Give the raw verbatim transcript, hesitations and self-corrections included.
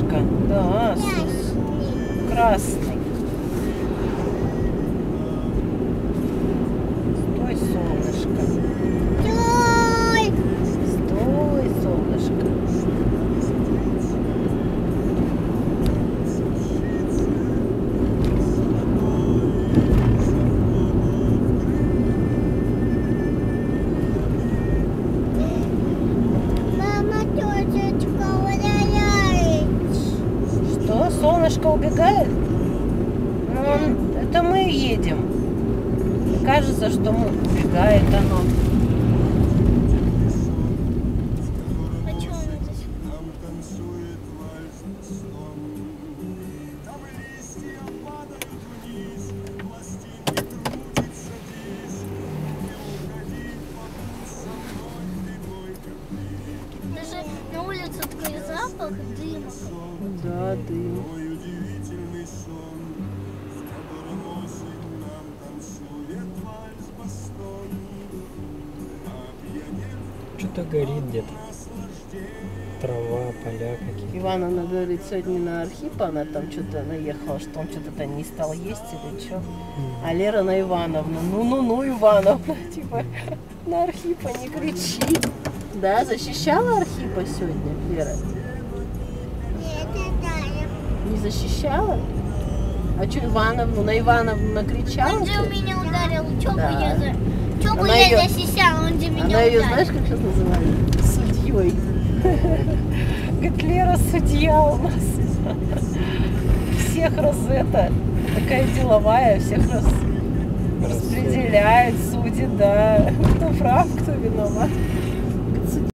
солнышко. Да, красный. Стой, солнышко. Стой! Стой, солнышко. Мама тоже удаляет. Что, солнышко убегает? Ну, это мы едем. Кажется, что мы убегает оно. А что он здесь? Даже на улице такой запах дыма. Да, дым. Что-то горит где-то. Трава, поля какие-то. Ивановна говорит, сегодня на Архипа она там что-то наехала, что он что-то не стал есть или что. А Лера на Ивановну. Ну-ну-ну, Ивановна, типа, на Архипа не кричи. Да, защищала Архипа сегодня, Лера? Нет, это Не защищала? А что, Ивановну, на Ивановну накричала? Он же ты? меня ударил. Что бы Да. я за... Что бы Она я её- защищала, он же меня Она ее, ударил. знаешь, как сейчас называют? Судьей. Говорит, Лера судья у нас. Всех раз это, такая деловая, всех раз распределяет, судит, да. Кто прав, кто виноват.